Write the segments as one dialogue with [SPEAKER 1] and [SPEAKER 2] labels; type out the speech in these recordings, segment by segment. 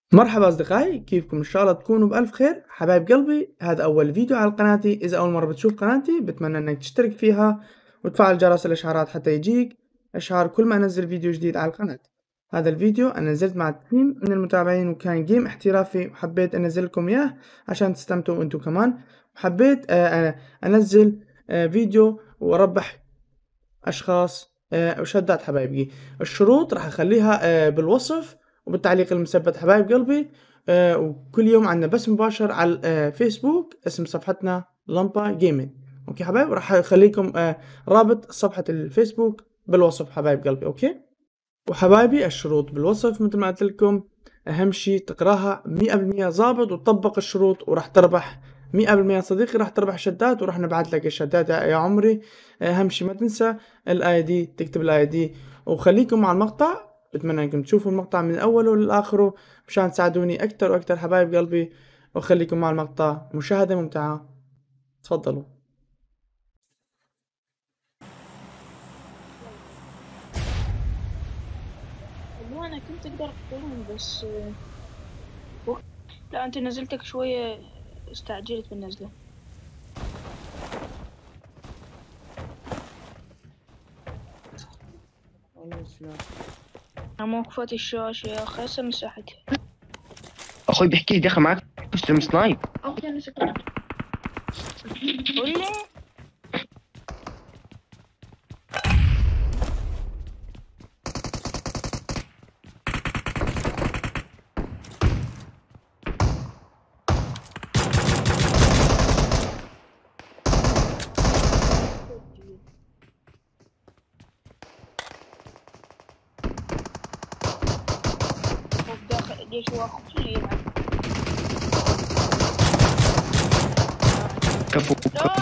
[SPEAKER 1] مرحبا أصدقائي، كيفكم؟ إن شاء الله تكونوا بألف خير. حبايب قلبي، هذا أول فيديو على قناتي. إذا أول مرة بتشوف قناتي بتمنى إنك تشترك فيها وتفعل جرس الإشعارات حتى يجيك إشعار كل ما أنزل فيديو جديد على القناة. هذا الفيديو أنا نزلت مع تيم من المتابعين وكان جيم احترافي وحبيت أنزل لكم إياه عشان تستمتعوا أنتم كمان. وحبيت أنزل فيديو وأربح أشخاص وشدات حبايبي. الشروط راح أخليها بالوصف وبالتعليق المثبت حبايب قلبي. وكل يوم عندنا بث مباشر على فيسبوك، اسم صفحتنا لمبا جيمنج. اوكي حبايب، راح اخليكم رابط صفحة الفيسبوك بالوصف حبايب قلبي. اوكي وحبايبي، الشروط بالوصف مثل ما قلت لكم. اهم شي تقراها 100% ضابط وتطبق الشروط وراح تربح 100% صديقي. راح تربح شدات وراح نبعث لك الشدات يا عمري. اهم شي ما تنسى الاي دي، تكتب الاي دي. وخليكم مع المقطع، بتمنى انكم تشوفوا المقطع من اوله لاخره مشان تساعدوني اكتر واكتر حبايب قلبي. وخليكم مع المقطع، مشاهدة ممتعة. تفضلوا.
[SPEAKER 2] والله أنا كنت أقدر أقولهم بس لا، أنت نزلتك شوية استعجلت بالنزلة. أنا موقفات الشاشة يا أخي، هسه مساحتها.
[SPEAKER 3] اخوي بيحكي لي دخل معك مسلم سنايب.
[SPEAKER 2] قول لي داخل ليش واخد شي يلعب.
[SPEAKER 3] كفو
[SPEAKER 2] لا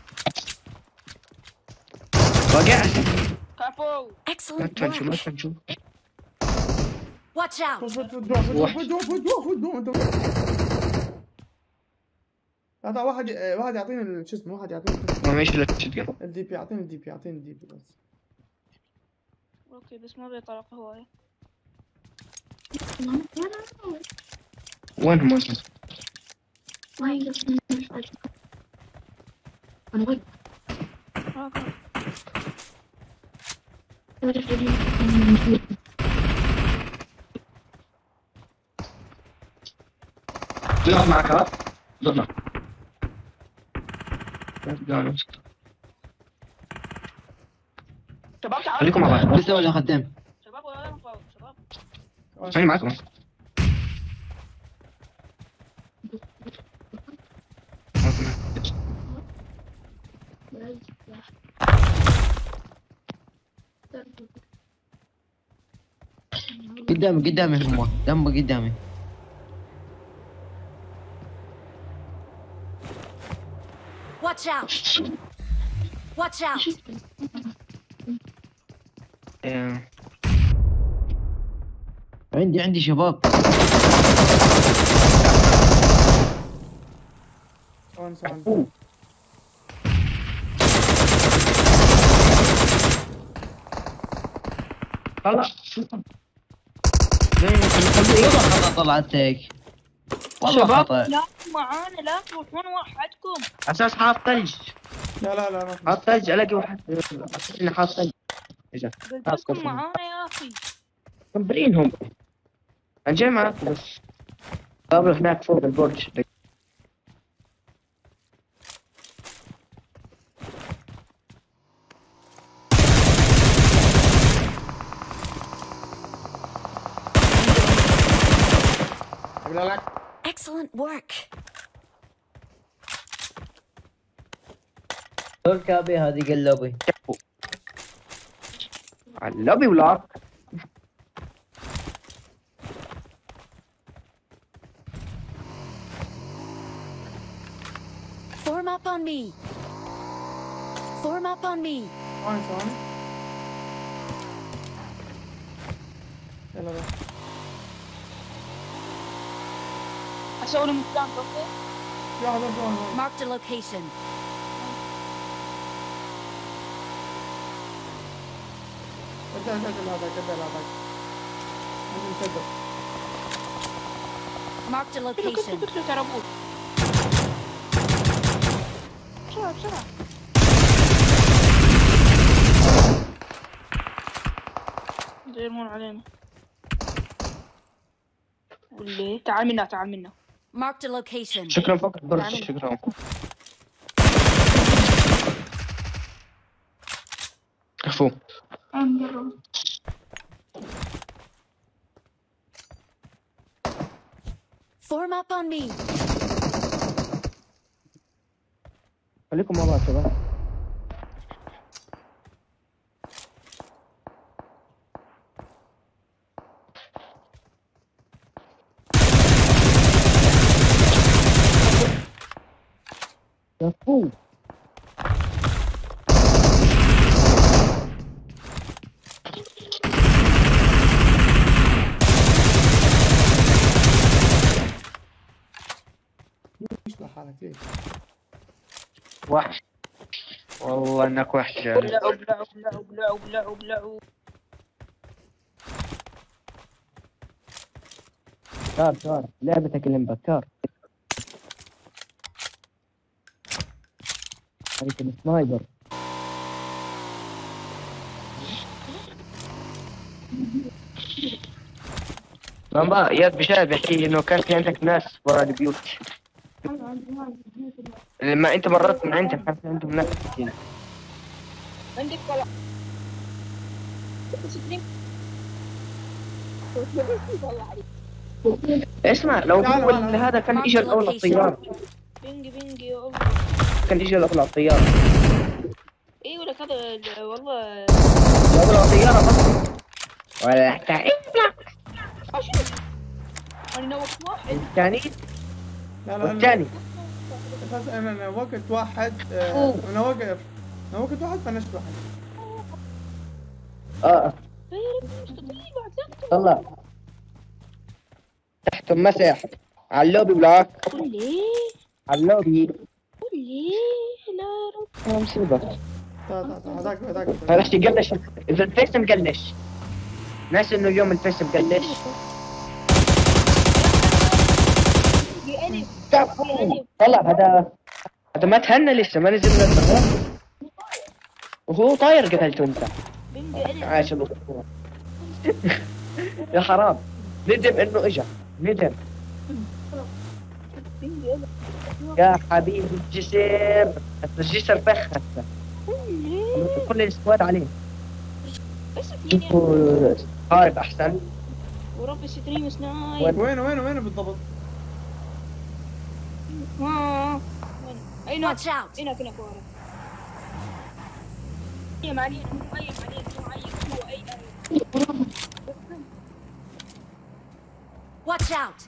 [SPEAKER 3] وقع.
[SPEAKER 2] كفو.
[SPEAKER 3] ما
[SPEAKER 4] Excellent
[SPEAKER 3] تفنشوا ما
[SPEAKER 4] work.
[SPEAKER 3] تفنشوا.
[SPEAKER 4] Watch out.
[SPEAKER 1] هذا واحد يعطيني شو اسمه، واحد يعطيني
[SPEAKER 3] ما ماشي الا تشتغل.
[SPEAKER 1] الدي بي. اعطيني الدي بي، اعطيني الدي بي بس.
[SPEAKER 2] اوكي بس ما بيطلق هواية.
[SPEAKER 3] وين هم اصلا؟ ضغط معك ها؟ ضغط.
[SPEAKER 2] شباب تعالوا.
[SPEAKER 3] خليكم مع بعض.
[SPEAKER 5] لسه ولا خدام.
[SPEAKER 2] شباب ولا نفاوض شباب.
[SPEAKER 3] انا معكم.
[SPEAKER 5] قدامي هم جنبه قدامي.
[SPEAKER 4] Watch out. Watch out.
[SPEAKER 5] عندي شباب.
[SPEAKER 3] طلع
[SPEAKER 5] والله خطأ طلعت هيك. والله
[SPEAKER 2] شباب
[SPEAKER 5] خطأ.
[SPEAKER 2] لا معانا، لا تروحون وحدكم.
[SPEAKER 3] اساس حاط ثلج.
[SPEAKER 1] لا ما في.
[SPEAKER 3] حاط ثلج الاقي واحد انا حاط ثلج. اجا
[SPEAKER 2] قلت لكم معانا يا اخي.
[SPEAKER 3] مبرينهم. انا جاي معاكم بس قابل هناك فوق البرج.
[SPEAKER 4] Excellent work.
[SPEAKER 5] دول كابي هذه قلبي.
[SPEAKER 3] اللوبي ولا
[SPEAKER 4] Form up on me. Form up on me.
[SPEAKER 1] ثواني. يلا بس.
[SPEAKER 2] اسوي لهم بلانك اوكي.
[SPEAKER 1] يا هذا جوان.
[SPEAKER 4] Marked a location.
[SPEAKER 1] قدر هذا عندي مسدس.
[SPEAKER 4] Marked a
[SPEAKER 2] قلت له
[SPEAKER 4] location.
[SPEAKER 2] قلت له ترى ابوك. بسرعة بسرعة. يرمون علينا. واللي تعال منا تعال منا.
[SPEAKER 4] Marked a location.
[SPEAKER 3] شكرا فوق البرج، شكرا. كفو.
[SPEAKER 4] Form up on me.
[SPEAKER 3] خليكم مع بعض شباب. كفو.
[SPEAKER 1] ايش لحالك ليش؟
[SPEAKER 3] وحش والله انك وحش يعني.
[SPEAKER 2] ابلعوا ابلعوا ابلعوا ابلعوا ابلعوا ابلعوا.
[SPEAKER 3] كار لعبتك الانبكار. انت السنايبر. لما ياد بشاي بيحكي انه كان في عندك ناس برا البيوت. لما انت مرات من عندك كان في عندهم ناس كثير.
[SPEAKER 2] عندك ولا
[SPEAKER 3] اسمع لو
[SPEAKER 1] تعال
[SPEAKER 3] هو
[SPEAKER 1] معنا.
[SPEAKER 3] هذا كان اجى الاول على الطياره،
[SPEAKER 2] بينجي بينجي يا الله.
[SPEAKER 3] كان اجى الاول على الطياره.
[SPEAKER 2] ايوه لك هذا والله.
[SPEAKER 3] الاول على الطياره بس ولا تعيب.
[SPEAKER 2] شنو؟ انا نوقت واحد.
[SPEAKER 3] الثاني
[SPEAKER 1] لا
[SPEAKER 3] والثاني
[SPEAKER 1] بس انا وقت واحد انا وقت واحد فنشت واحد.
[SPEAKER 2] غير مستطيل بعد
[SPEAKER 3] طلع تحت مسح على اللوبي بلاك،
[SPEAKER 2] قول لي
[SPEAKER 3] على اللوبي.
[SPEAKER 2] قول لي لا رب.
[SPEAKER 3] انا مصيبه.
[SPEAKER 1] هذاك
[SPEAKER 3] هذا احكي قلش، اذا الفيس مقلش ناس انه اليوم الفيس مقلش. طلع هذا ما تهنى لسه، ما نزل من الطيارة وهو طاير قتلته انت. عاش الاسطوره. يا حرام ندم انه اجى، ندم يا حبيبي. الجسر فخ هسه كل السكواد عليه. شوفوا هارب احسن.
[SPEAKER 2] ورب ستريم سنايب.
[SPEAKER 1] وين بالضبط؟
[SPEAKER 2] اين
[SPEAKER 4] Watch out.
[SPEAKER 2] هناك ورا. هي معلينا مو اي عليك مو اي هو اي.
[SPEAKER 4] Watch out.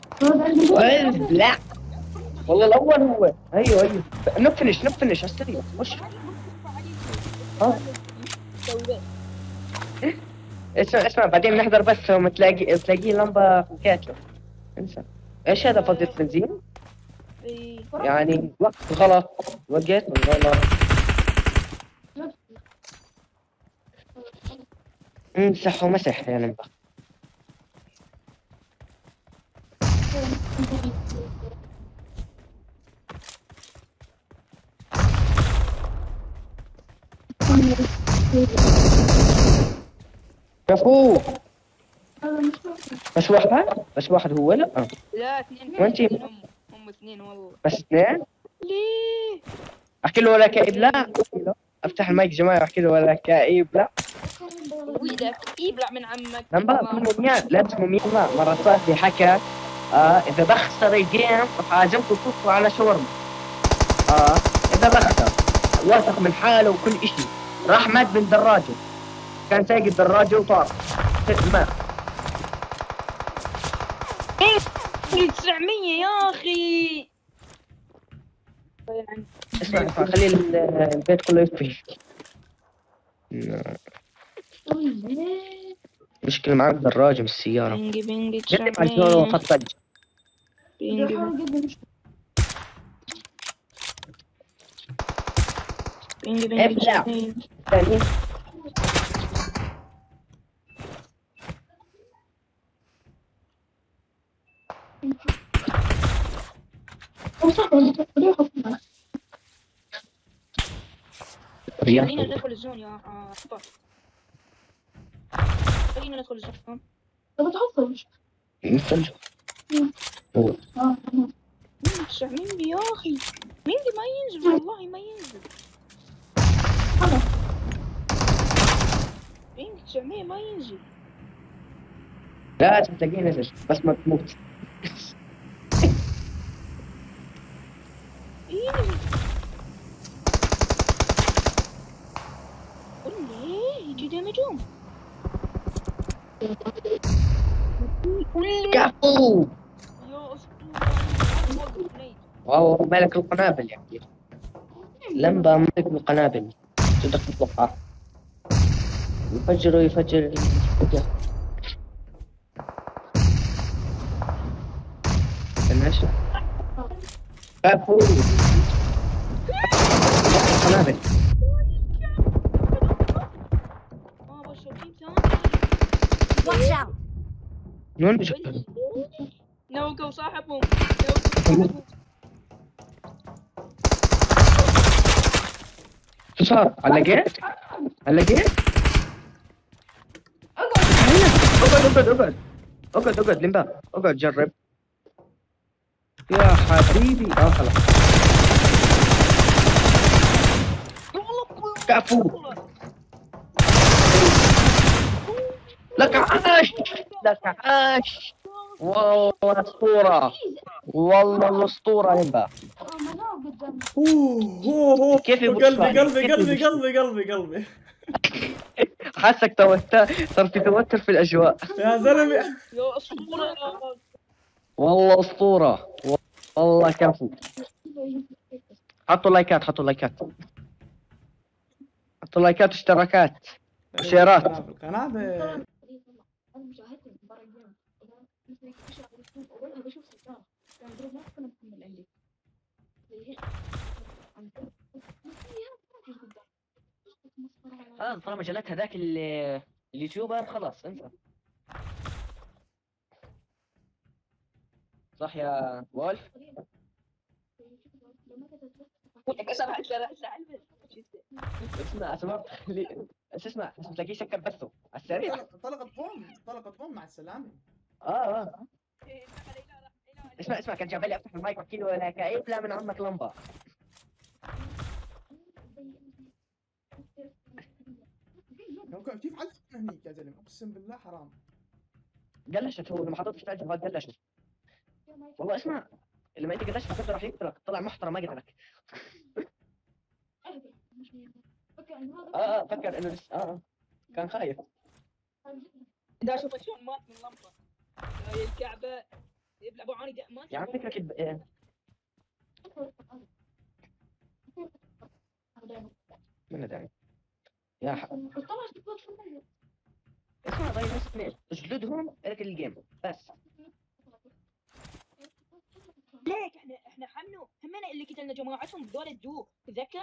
[SPEAKER 3] لا والله الاول هو. ايوه نفنش هالسريع وش. اسمع بعدين نحضر بس لما تلاقي لمبه كاتله انسى. ايش هذا فضيلة بنزين؟ يعني وقت غلط، وقت غلط. امسح ومسح يا لمبه. كفو. بس واحد هو. لا
[SPEAKER 2] لا اثنين.
[SPEAKER 3] وانتي؟
[SPEAKER 2] هم اثنين والله.
[SPEAKER 3] بس اثنين.
[SPEAKER 2] ليه؟
[SPEAKER 3] احكي له ولا كئيب لا. افتح المايك جماعه احكي له ولا كئيب لا.
[SPEAKER 2] ويدك يبلع من عمك.
[SPEAKER 3] لمبا موميان لا اسمه موميان. مرة صاحبي حكى اذا بخسر الجيم راح اعزمكم تفوتوا على شاورما. اذا بخسر واثق من حاله وكل اشي. راح مات من دراجه، كان سايق الدراجه وطار مات.
[SPEAKER 2] 900 يا اخي.
[SPEAKER 3] اسمع خلي البيت كله يطفي. مشكلة معك دراجة من السيارة.
[SPEAKER 2] بينجي
[SPEAKER 3] جرب على الجو وخط ثلج.
[SPEAKER 2] بينجي
[SPEAKER 3] ابلع. ثاني
[SPEAKER 2] خلينا ندخل الزون يا عطار. خلينا ندخل الزون.
[SPEAKER 3] نستنجد.
[SPEAKER 2] 900 يا اخي، ميندي ما ينزل والله ما ينزل. ميندي 900 ما ينزل.
[SPEAKER 3] لازم تلاقيه نزل بس ما تموت.
[SPEAKER 2] ايه نزل. ليه يجي دمجهم.
[SPEAKER 3] كفو.
[SPEAKER 2] يا اسطوره.
[SPEAKER 3] واو ملك القنابل يا أخي. لمبة ملك القنابل صدق تطلقها يفجر ويفجر. النشر كفو قنابل.
[SPEAKER 4] Watch out!
[SPEAKER 3] من وين بيجوا؟
[SPEAKER 2] نوقوا صاحبهم.
[SPEAKER 3] شو صار؟ علقت؟ علقت؟ اقعد لمبا اقعد جرب يا حبيبي. خلاص كفو. لك عاش والله اسطورة. والله الاسطورة لمبا. كيف
[SPEAKER 1] قلبي
[SPEAKER 3] حاسك صار في توتر في الاجواء
[SPEAKER 1] يا زلمه.
[SPEAKER 2] يا اسطوره.
[SPEAKER 3] والله اسطورة. والله كفو. حطوا لايكات واشتراكات وشيرات.
[SPEAKER 1] القناه
[SPEAKER 3] خلاص طالما جلت هذاك اليوتيوبر خلاص انسى. صح يا وولف؟ اسمع شو اسمع تلاقيه سكر بثه على السريع.
[SPEAKER 1] طلقت بوم مع السلامه.
[SPEAKER 3] اسمع كان جاب لي افتح المايك واحكي له لك ابلع من عمك لمبه.
[SPEAKER 1] كيف علقت هنيك يا زلمه اقسم بالله حرام.
[SPEAKER 3] قلشت هو لما حطيت في الجهاز قلشت. والله اسمع لما انت قلشت فكرت راح يقتلك طلع محترم ما قتلك. فكر انه لسه كان خايف.
[SPEAKER 2] دا شوف شلون مات من لمبه. يا الكعبه يبلع ابو عاني مات.
[SPEAKER 3] يا عم فكرك من داعي يا اسمع ضايع بس اثنين اجلدهم لك الجيم بس.
[SPEAKER 2] ليك احنا حمنو همنا اللي قتلنا جماعتهم ذول الدو تذكر؟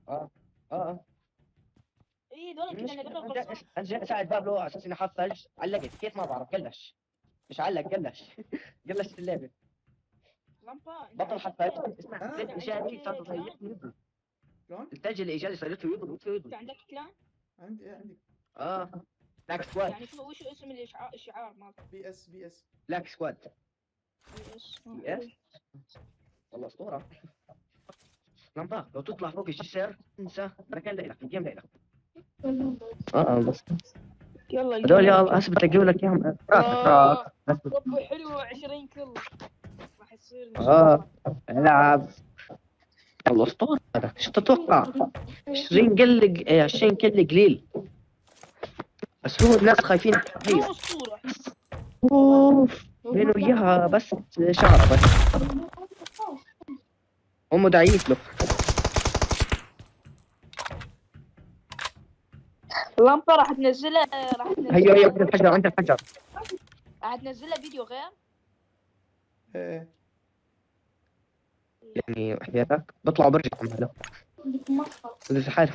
[SPEAKER 2] ايه ذول قتلنا قبل القصه.
[SPEAKER 3] انت جاي اساعد بابلو على اساس انه حاط ثلج علقت كيف ما بعرف قلش مش علق قلش قلشت اللعبه. بطل حط ثلج. اسمع الاشياء دي صارت تضيعني.
[SPEAKER 1] شلون؟
[SPEAKER 3] الثلج اللي اجاني صارت له يضرب.
[SPEAKER 2] انت عندك كلان؟
[SPEAKER 1] عندي
[SPEAKER 3] بلاك سكواد.
[SPEAKER 2] يعني وش اسم الشعار مالك؟
[SPEAKER 1] بي اس
[SPEAKER 3] بلاك سكواد.
[SPEAKER 2] بي اس
[SPEAKER 3] والله اسطوره. لمبا لو تطلع فوق الجسر انسى ركان لك الجيم لك. بس
[SPEAKER 2] يلا
[SPEAKER 3] هذول يلا اثبت اجيب لك اياهم.
[SPEAKER 2] ربي حلو 20 كل راح يصير
[SPEAKER 3] العب. والله اسطوره هذا شو تتوقع 20 كل قليل بس هو الناس خايفين.
[SPEAKER 2] اسطوره.
[SPEAKER 3] اوف بينه وياها بس شعره بس امه دعيت له.
[SPEAKER 2] اللمبه راح تنزلها
[SPEAKER 3] هي عند الحجر
[SPEAKER 2] راح تنزلها فيديو غير.
[SPEAKER 1] ايه
[SPEAKER 3] يعني حياتك بطلعوا برجعهم هلا بس حالهم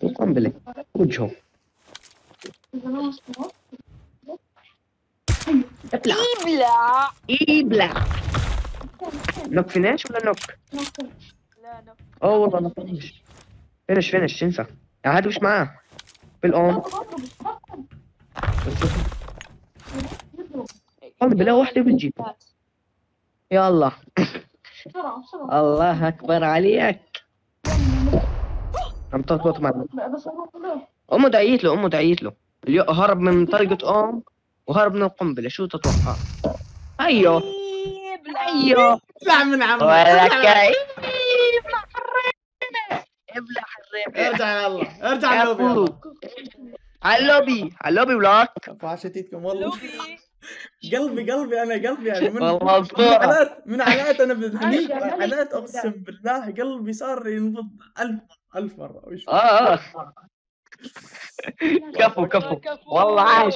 [SPEAKER 3] وقنبله وجههم. ابلع
[SPEAKER 2] ابلع.
[SPEAKER 3] ابلع. نوك فينيش ولا نوك؟
[SPEAKER 2] لا نو.
[SPEAKER 3] اوه والله ما فينيش. فينيش انسى. يعني هذا وش معاه؟ بالاون والله بلا واحدة بتجي. يلا الله اكبر عليك. عم تضبط معنا. امه دعيت له هرب من طريقة وهرب من القنبلة. شو تتوقع؟ ايوه ايوه
[SPEAKER 1] اطلع من عمك.
[SPEAKER 3] ولك
[SPEAKER 1] اطلع.
[SPEAKER 3] ابلع حريم.
[SPEAKER 1] ارجع يلا ارجع اللوبي يلا.
[SPEAKER 3] على اللوبي ولاك.
[SPEAKER 1] فعشتيتكم والله.
[SPEAKER 2] لوبي.
[SPEAKER 1] قلبي انا قلبي يعني
[SPEAKER 3] والله أسطورة.
[SPEAKER 1] من علات انا بالهنيك علات اقسم بالله قلبي صار ينبض 1000 مرة. وش
[SPEAKER 3] كفو والله عاش.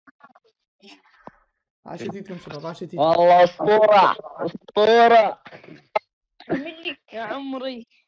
[SPEAKER 1] عاشتيتكم شباب عاشتيتكم.
[SPEAKER 3] والله أسطورة.
[SPEAKER 2] يا عمري.